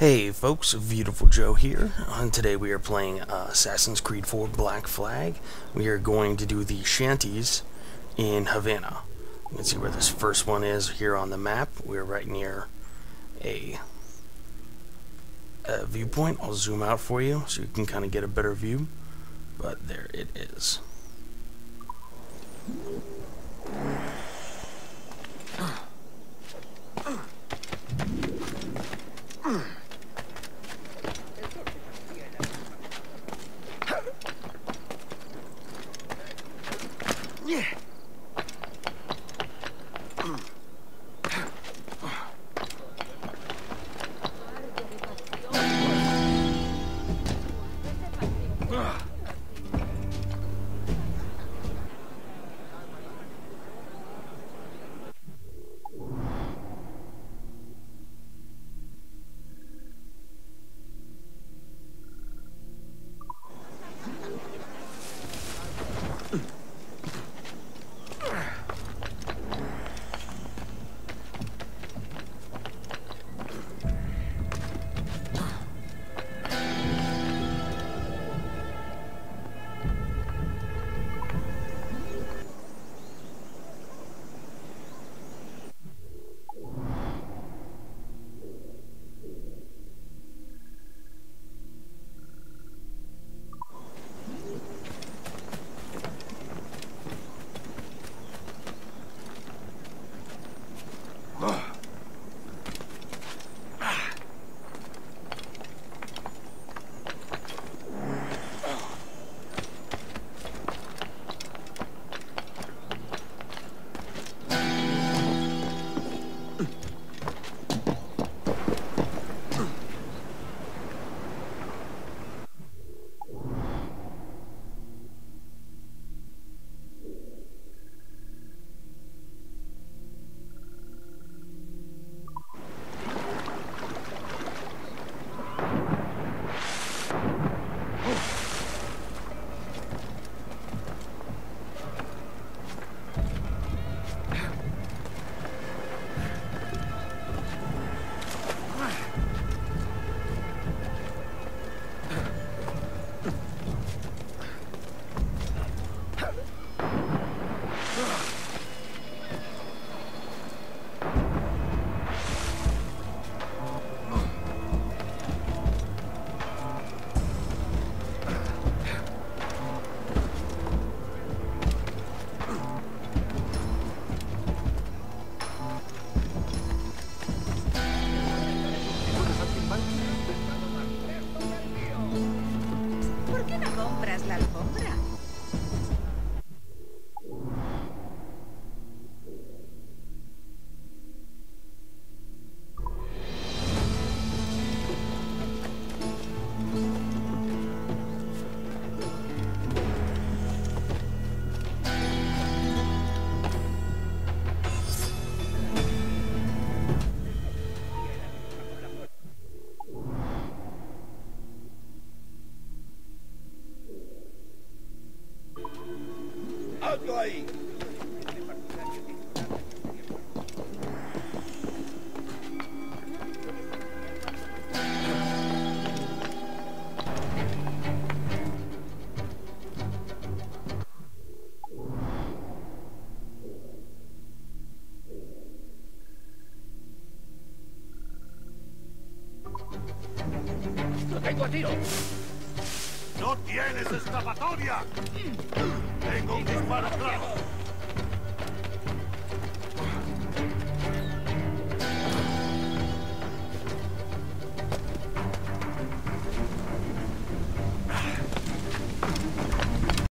Hey folks, Beautiful Joe here, and today we are playing Assassin's Creed 4 Black Flag. We are going to do the shanties in Havana. You can see where this first one is here on the map. We're right near a viewpoint. I'll zoom out for you so you can kind of get a better view, but there it is. ¿Por qué no compras la alfombra? ¡Alto ahí! ¡Lo tengo a tiro! ¡No tienes escapatoria! ¡Tengo un disparo claro!